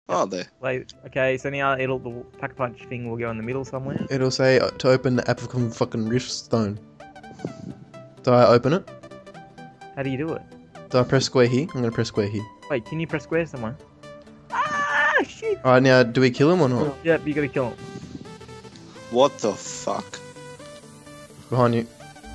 Oh, there. Wait, okay, so now the pack-a-punch thing will go in the middle somewhere. It'll say to open the Apricum fucking Rift Stone. Do I open it? How do you do it? Do I press square here? I'm gonna press square here. Wait, can you press square somewhere? Ah, shit! Alright, now do we kill him or not? Yep, you gotta kill him. What the fuck? Behind you.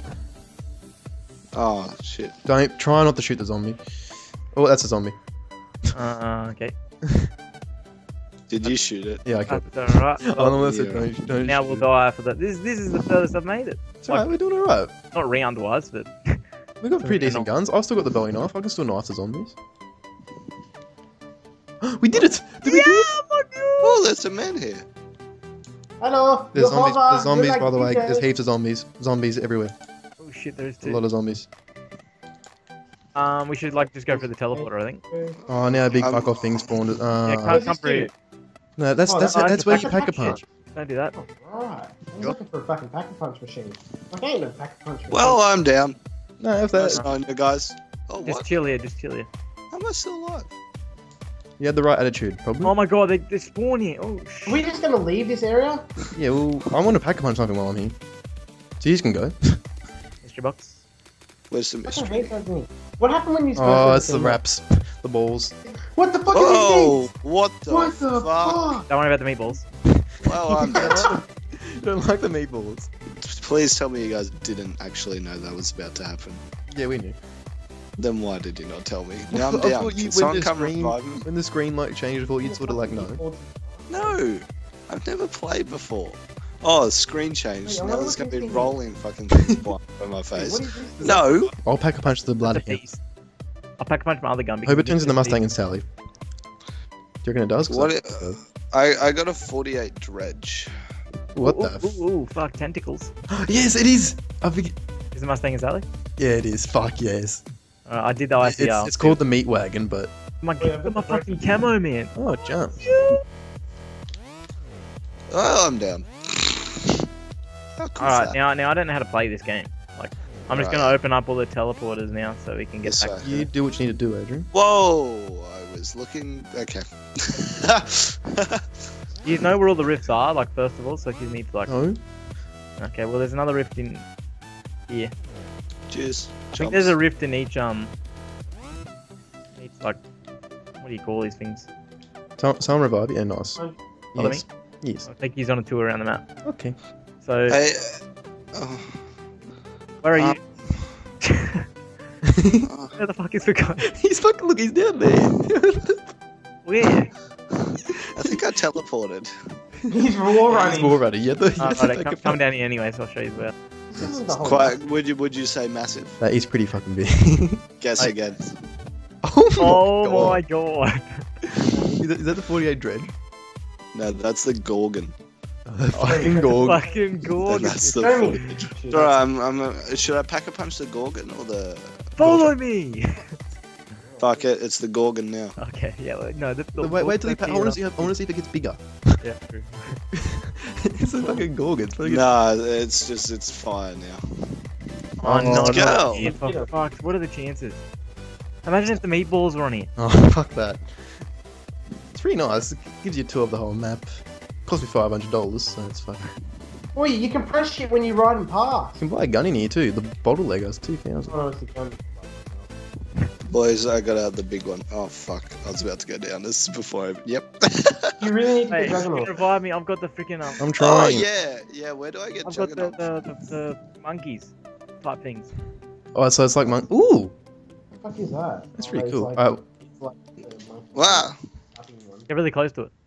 Oh, shit. Don't try not to shoot the zombie. Oh, that's a zombie. Okay. Did you shoot it? Yeah, I killed it. That's alright. Unless yeah. don't Now shoot we'll it. die for that. This is the furthest I've made it. It's alright, we're doing alright. Not round-wise, but... We got pretty decent guns. I've still got the Bowie knife. I can still knife the zombies. We did it! Did we do it? Oh, there's a man here. Hello. There's zombies, Jehovah, there's zombies you're by the way. like There's DJ. heaps of zombies. Zombies everywhere. Oh shit, there's A two. lot of zombies. We should like just go for the teleporter, I think. Oh, now a big fuck off thing spawned. Yeah, What can't does come this through. do? No, that's Oh, that's that's that's where you just pack a pack-a-punch. punch. Don't do that. Alright. I was looking for a fucking pack-a-punch machine. I ain't no pack-a-punch machine. Well, I'm down. No, if That's that on you guys. Oh, Just what? chill here, just chill here. How am I still alive? you had the right attitude, probably. Oh my god, they spawn here. Oh shit. Are we just gonna leave this area? Yeah, well, I want to pack a punch something while I'm here. So you can go. Mystery box. Where's the I mystery? hate those things. What happened when you spoke Oh, to it's the thing? wraps, the balls. What the fuck Oh, is this what the thing? What the fuck? fuck? Don't worry about the meatballs. Well, I'm dead. You don't like the meatballs? Please tell me you guys didn't actually know that was about to happen. Yeah, we knew. Then why did you not tell me? Now I'm I down. thought you, Can someone when the come screen, revive me? when the screen like changed, I thought you'd sort of like know. No, I've never played before. Oh, the screen changed. Hey, I Now wonder there's what gonna be these things rolling fucking things by my Hey, face. what is this? No, I'll pack a punch to the blood That's a here. beast. I'll pack a punch my other gun. Hope it turns into this Mustang beast- and Sally. Do you reckon it does? 'Cause What I- it- I got a 48 dredge. What Ooh, the? ooh, fuck, tentacles. Yes, it is. I forget. Is it Mustang and Sally? Yeah, it is. Fuck yes. I did the ICR. It's called the meat wagon, but My, Wait, I've look at my got the fucking camo, man. oh, jump. Oh, I'm down. How cool is Alright, that? now I don't know how to play this game. Like, I'm just Right. gonna open up all the teleporters now so we can get Yes, back. sir. You do what you need to do, Adrian. Whoa! I was looking. Okay. You know where all the rifts are, like, first of all, so you need to, like... No. Okay, well, there's another rift in here. Cheers. I think there's a rift in each, like, what do you call these things? Someone revive you. Yeah, nice. Oh, follow Yes. Yes. I'll take you on a tour around the map. Okay. So, Hey, oh, where are you? oh, Where the fuck is the guy? He's fucking look. He's down there. Where? I think I teleported. He's war He's running. more ready. Yeah, Alright, come down here anyway, so I'll show you where. This is the whole- Quite. Would you say massive? That is pretty fucking big. Guess again. Oh My god. Is that the 48 dredge? No, that's the Gorgon. Fucking gorg. Fucking And gorgeous. that's the. Show me. 48. Alright, should I pack a punch the Gorgon or the? Follow me! Fuck it, it's the Gorgon now. Okay, yeah, well, no, Wait till he. I want to see. I want to see if it gets bigger. Yeah, true. It's a fucking gorg. It's fucking. Nah, it's fire now. Oh, no, let's go. no, for fuck's, what are the chances? Imagine if the meatballs were on here. Oh fuck that. It's pretty nice. It gives you a tour of the whole map. Cost me $500, so it's fucking. Boy, you can press shit when you ride and pass. You can buy a gun in here too. The bottle Legos 2,000. Oh, it's the gun. Boys, I got out the big one. Oh fuck, I was about to go down this before I... Yep. You really need to Hey, get you can Juggernaut. revive me, I've got the freaking, I'm Oh trying. yeah, where do I get I've got Juggernaut? the monkeys type things. Oh, so it's like Ooh, What the fuck is that? that's pretty it's cool. Like, Oh, it's like the monkey Wow. fucking one. Get really close to it.